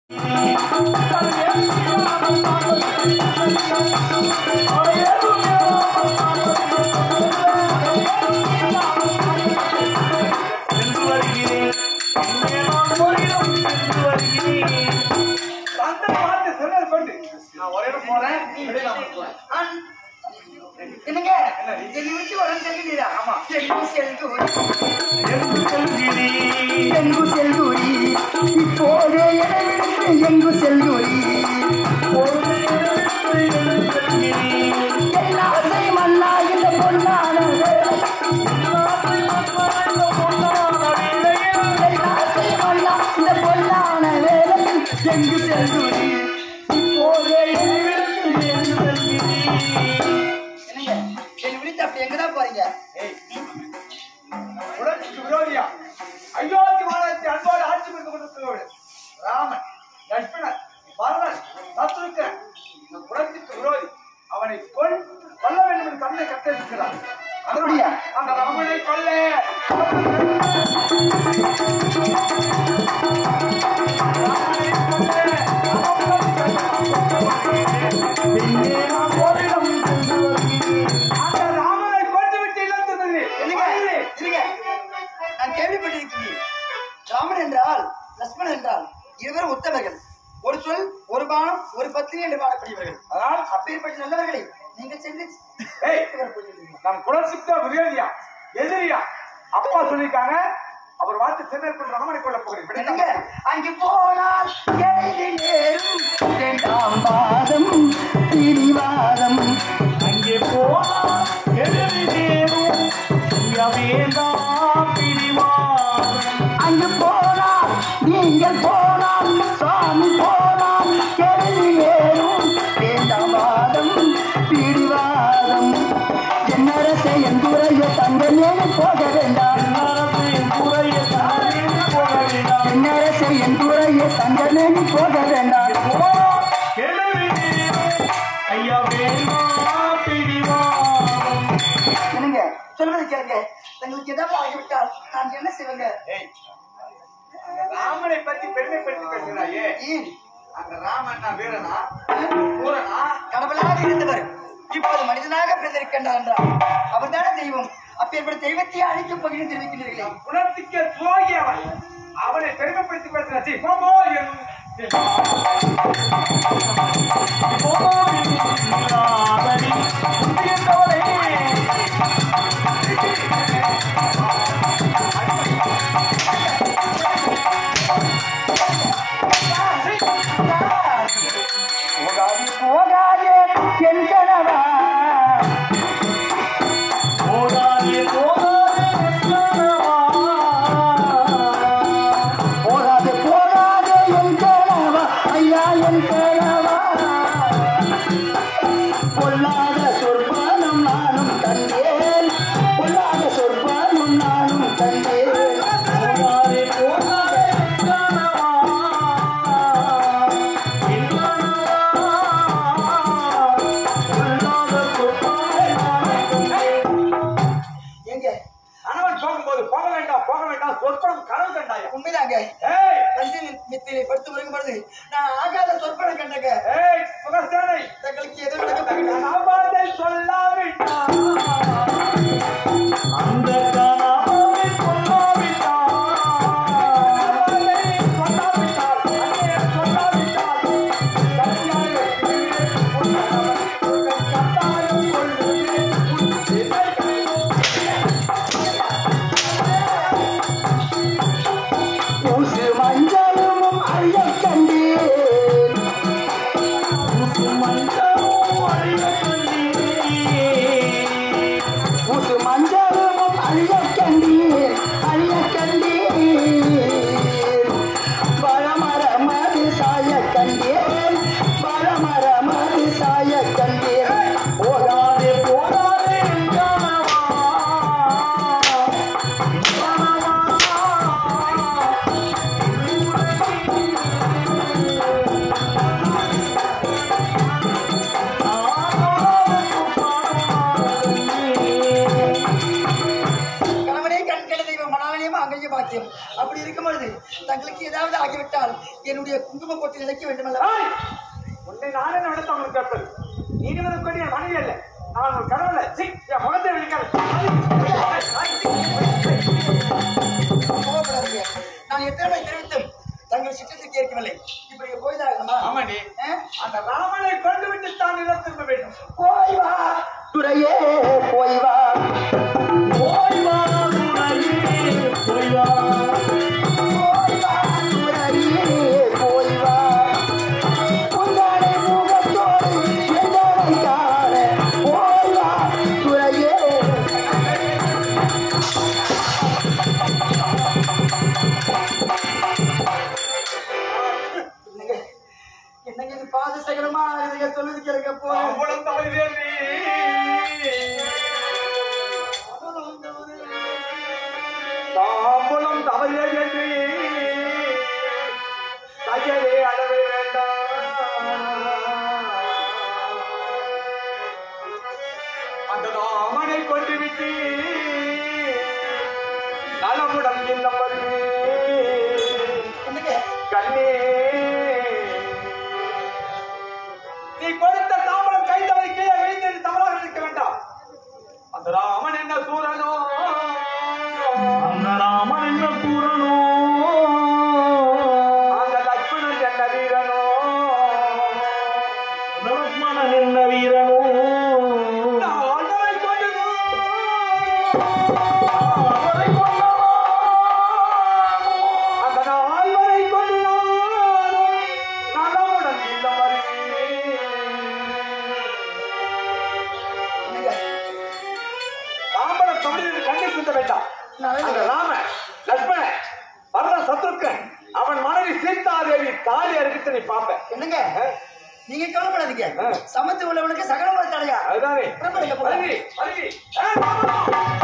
என்னங்க எங்க வரம் செல்கிறீரா? ஆமா, எங்கு செல்குரி இப்போதே எங்கு செல்குரி எல்லாசை மன்னா இந்த பொன்னான எல்லாசை மன்னா இந்த பொன்னான வேலையில் எங்கு செல்குரி இப்போதே அப்படி எங்கதான் போறீங்க? உலகத்துக்கு விரோதியா அயோத்தி மாநிலத்தை அன்போடு ஆட்சி புரிந்து கொண்டிருக்கிறவர்கள் ராமன், லட்சுமணன், பரதன், சத்ருக்கன் இந்த புலத்துக்கு விரோதி. அவனை கொல்ல வேண்டும் என்று தந்தை கட்டளிக்கிறார். அப்படியா? அந்த ராமனை கொல்ல ராமன் என்றால் லட்சுமணன் என்றால் இருவரும் உத்தமர்கள். ஒரு சொல் ஒரு பானம் ஒரு பத்தினி என்று பாடக்கூடியவர்கள். அதனால் அப்பேற்பட்ட நல்லவர்களை நீங்கள் சென்று நம் குலத்துக்கு விரோதியா எதிரியா அப்பா சொல்லியிருக்காங்க. அவர் வார்த்தை சென்னை ராமனை கொள்ள போகிறேன். அங்கு போனால் இரண்டாம் பாதம் பிடிவாதம். அங்கே போனால் எதிரி நேரும் வேண்டாம் பிடிவாதம். அங்கு போனால் நீங்கள் போனால் சாமி போனால் எழுதி ஏறும் வேண்டாம் வாதம் பிடிவாதம். என்னரசை என் துறைய தங்கமே போக வேண்டாம். என்னரசை என் துறைய தங்கமே போக வேண்டாம். ஐயா வேண்டாம் பிடிவாதம். என்னங்க சொல்வது கேளுங்க. தங்களுக்கு ஏதாவது ஆகிவிட்டால் நான் என்ன செய்வேங்க? ராமனை பத்தி பெருமைப்படுத்தி பேசுகிறாயே. அந்த ராமன் வீரனா சூரனா கடவுளாக இருந்தவர் இப்போது மனிதனாக பிறந்திருக்கின்றார் என்றார். அவர் தானே தெய்வம். அப்பேற்பட்ட தெய்வத்தை அழிக்கப் போகிறேன் தெரிவிக்கின்றீர்களே. குலத்துக்கு துரோகி அவன். அவனை பெருமைப்படுத்தி பேசுகிறாச்சி. போகாதே என் கணவா போகாதே என் கணவா ஐயா என் கணவா. பொல்லாத சொற்பானம் நானும் கண்டேன். பொல்லாத சொற்பானம் நானும் கண்டேன். உண்மைதாங்க. மித்திரை படுத்து வரும்பொழுது நான் ஆகாத சொற்பனம் கண்டங்க. தங்களுக்கு எது மஞ்சளும் அழிய கண்டேன். பாக்கியம். அப்படி இருக்கும் பொழுது தங்களுக்கு ஏதாவது ஆகிவிட்டால் என்னுடைய என்னுடைய குங்கும போட்டு நினைக்க வேண்டுமல்ல? உன்னை நானே நடத்த அவனுக்கு கேட்பது. நீ கொண்டு என் மனைவி அல்ல, நான் ஒரு கடவுள. என் முகத்தை வெளிக்காது. கோபப்படாதீங்க. நான் எத்தனை தெரிவித்தும் தங்கள் சிற்றத்தை கேட்கவில்லை. இப்படி போய்தான் ஆமாண்டி, அந்த ராமனை கொண்டு விட்டு தான் நிலம் திரும்ப வேண்டும். போய் வா துறையே, போய் வா, போய் வா துறையே, போய் வா, போய் வா துறையே, போய் வா, பொன்னாடை முகத்தோடு எந்தனை காண, போய் வா துறையே. என்னங்க இது பாதசகரமா இதுங்க சொல்லுது கேளுங்க. அவ்வளவு தவறுதேண்டி. தாம்பூலம் தவறுதேண்டி. தையலே அளவே வேண்டாம். அந்த ராமனை கொண்டு விட்டு நலமுடன் இல்லம் வருவே என்னங்க கண்ணே. நீ கொடுத்த தாம்பரம் கைத்தவை கீழே விழுந்து தவறாக இருக்க வேண்டாம். அந்த ராமன் என்ன சூரனோ, அந்த ராமன் என்ன கூறனோ, அந்த லட்சுமணன் என்ன வீரனோ, லக்ஷ்மணன் என்ன வீரனோ, ஆண்டவரை கொண்டு அவரை கொண்டவா, அந்த நால்வரை கொண்டு நலமுடன் இந்த தாம்பரம் தமிழில் கண்ணை சுத்த வேண்டாம். அந்த ராமன் லட்சுமணன் பரத சத்ருக்கன் அவன் மனைவி சீதாதேவி தாலி அறுக்கிட்டு நீ பாப்ப. என்னங்க நீங்க கவலைப்படாதீங்க. சமத்து உள்ளவனுக்கு சகல தடையா அதுதானே. புறப்படுங்க, போலாம். வருவி, வருவி.